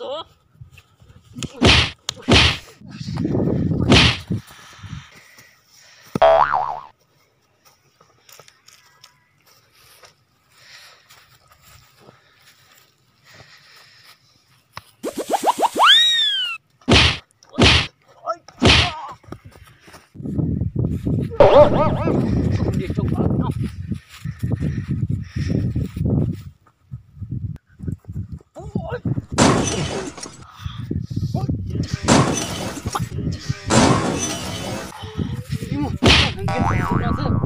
todo. Không đi trông vào đâu. Ôi. Ôi. Đi một thằng kia nó